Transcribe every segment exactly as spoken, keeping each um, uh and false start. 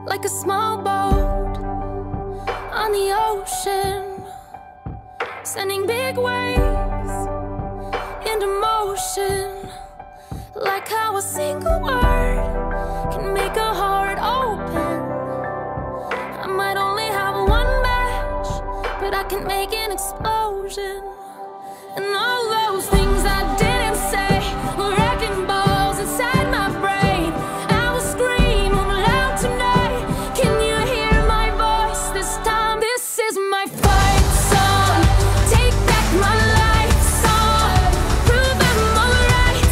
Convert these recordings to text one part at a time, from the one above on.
like a small boat on the ocean, sending big waves into motion. Like how a single word can make a heart open. I might only have one match, but I can make an explosion. And all those things I didn't say were wrecking balls inside my brain. I will scream loud tonight. Can you hear my voice this time? This is my fight song. Take back my life song. Prove I'm alright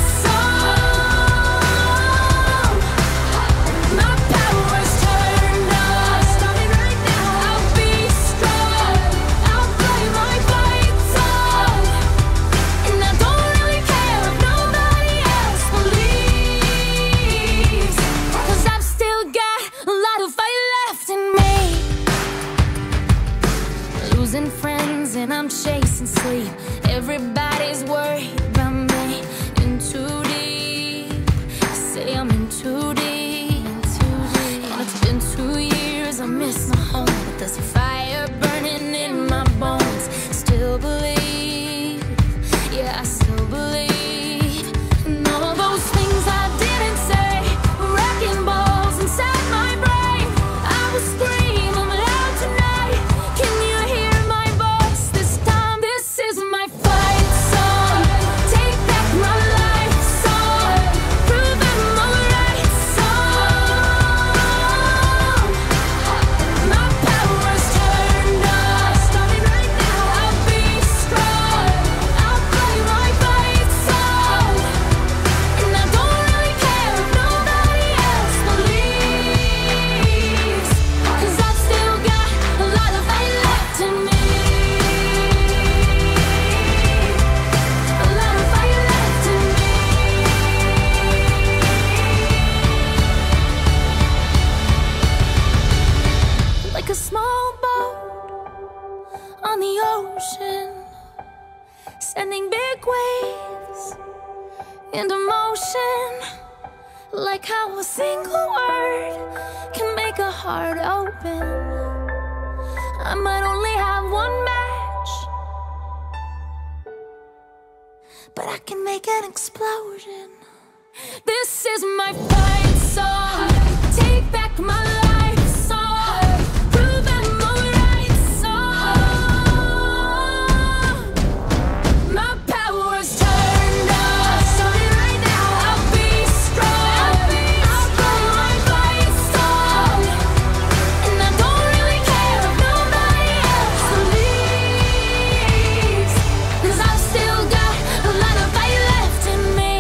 song. My power's turned on. Starting right now. I'll be strong. I'll play my fight song. And I don't really care if nobody else believes, 'cause I've still got a lot of fight left in me. Losing friends and I'm chasing sleep. Everybody's worried about me. In too deep. Say I'm in too deep. And it's been two years, I miss my home, but there's a fire burning in my bones. Still believe, yeah, I still believe. And all those things I didn't say were wrecking balls inside my brain. I will scream loud tonight. Can you hear my voice this time? This is my fight song. Take back my life song. Prove I'm alright song. My power's turned on. Starting right now. I'll be strong. I'll play my fight song. And I don't really care if nobody else believes, 'cause I've still got a lot of fight left in me. A lot of fight left in me. Like a small boat on the ocean, sending big waves into motion. Like how a single word can make a heart open. I might only have one match, but I can make an explosion. This is my fight song. Take back my life song. Prove I'm alright song. My power's turned on. Starting right now. I'll be strong. I'll play my fight song. And I don't really care if nobody else believes, 'cause I've still got a lot of fight left in me.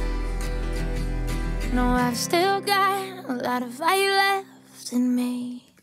No, I've still got a lot of fight left in me.